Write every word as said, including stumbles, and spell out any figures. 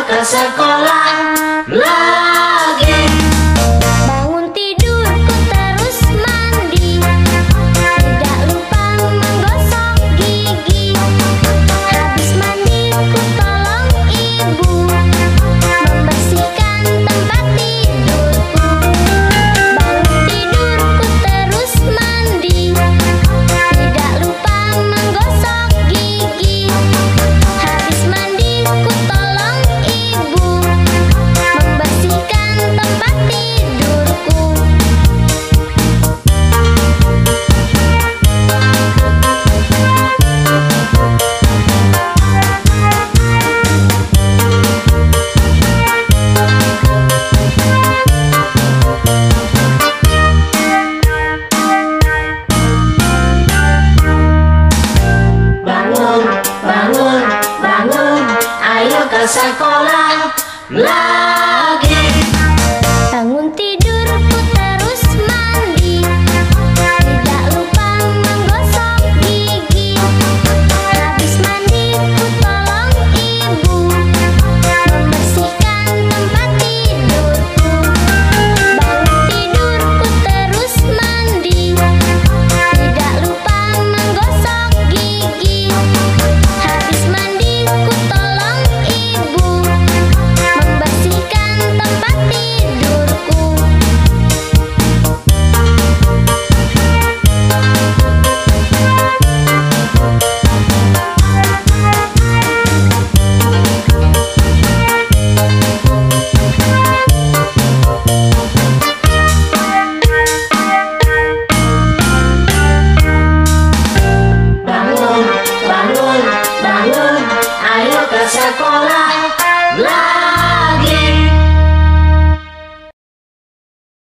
ke sekolah lagi. Bangun tidurku terus mandi, tidak lupa menggosok gigi. Habis mandi ku tolong ibu membersihkan tempat tidurku. Bangun tidurku terus mandi, tidak lupa menggosok gigi. Habis mandi ku tolong ibu membersihkan tempat tidurku. Bangun, bangun, bangun, ayo ke sekolah lagi. Bangun tidurku terus mandi, tidak lupa menggosok gigi. Habis mandi ku tolong ibu membersihkan tempat tidurku. Bangun tidurku terus mandi, tidak lupa menggosok gigi. Habis mandi ku tolong ibu membersihkan tempat tidurku. Bangun, bangun, bangun, ayo ke sekolah lagi.